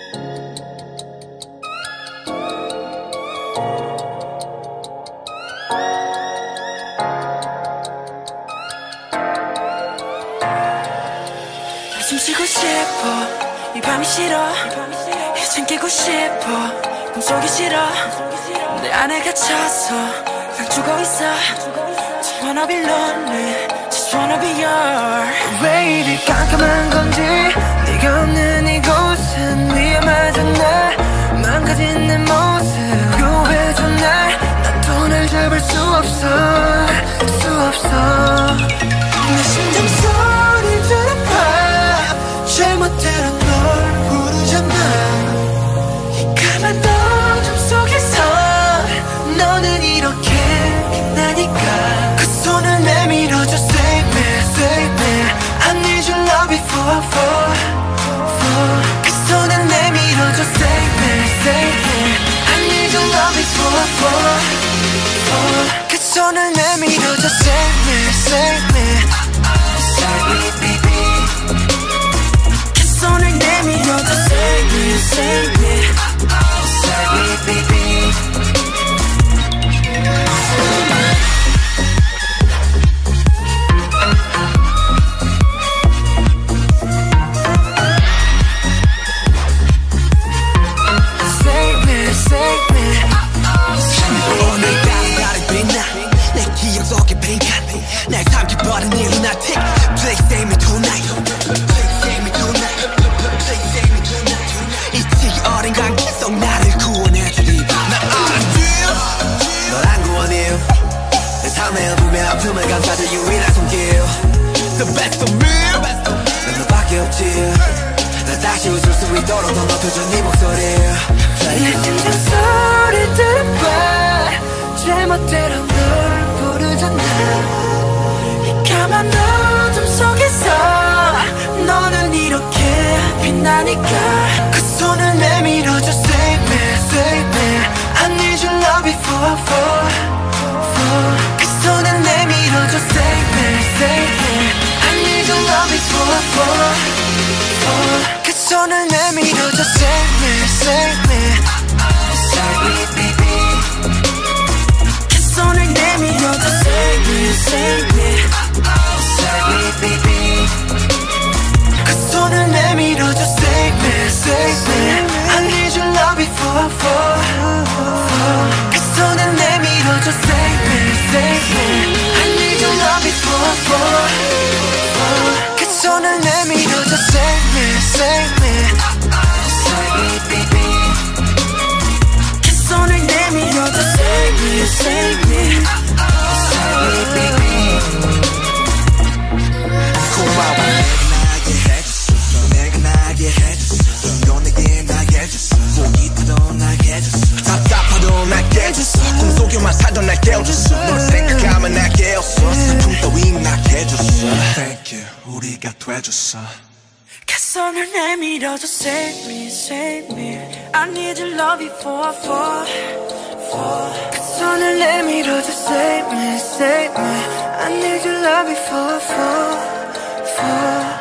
숨 쉬고 싶어 이 밤이 싫어 이젠 깨고 싶어 꿈속이 싫어 내 안에 갇혀서 그냥 죽어있어 Just wanna be lonely Just wanna be yours 왜 이리 깜깜한 건지 네가 없는 이곳은 위험하잖아 망가진 내 모습 구해줘 난 또 날 잡을 수 없어 내 심장 소리 들어봐 잘못대로 널 부르잖아 이 까만 어둠 속에서 너는 이렇게 빛나니까 그 손을 내밀어줘 Save me, save me I need your love before I fall 그 손을 내밀어줘 Save me, save me I need your love before I fall 그 손을 내밀어줘 Save me, save me Save me, baby 손을 내밀어줘 Save me, save me Save me, baby Save me, save me 오늘 가을이 빛나 내 기억 속에 빈칸 날 삼켜버린 이 lunatic Please save me tonight 어린 관계 속 나를 구원해주리 난 알았지 널 안 구원해요 내 삶의 어둠의 아픔을 감싸줄 유일한 손길 The best of me 난 너밖에 없지 날 다시 웃을 수 있도록 더 높여줘 네 목소리 내 심장 소리 들어봐 제멋대로 널 부르잖아 이 까만 어둠 속에서 너는 이렇게 빛나니까 그 손을 내밀어줘 Save me, save me I need your love before I fall 그 손을 내밀어줘 Save me, save me I need your love before I fall 그 손을 내밀어줘 Save me, save me Save me, baby 그 손을 내밀어줘 Save me, save me Save me, baby 그 손을 내밀어줘 Save me, save me I need your love before I fall 그 손을 내밀어줘 Save me, save me I need your love before I fall 그 손을 내밀어줘 Save me, save me Save me, baby 그 손을 내밀어줘 Save me, save me Save me, baby 고마워 넌 내게 나게 해줬어 고기파도 나게 해줬어 답답하도 나게 해줬어 꿈속에만 살던 날 깨워줬어 널 생각하면 날 깨웠어 슬픔 따윈 나게 해줬어 Thank you 우리가 돼줬어 그 손을 내밀어줘 Save me, save me I need your love before I fall 그 손을 내밀어줘 Save me, save me I need your love before I fall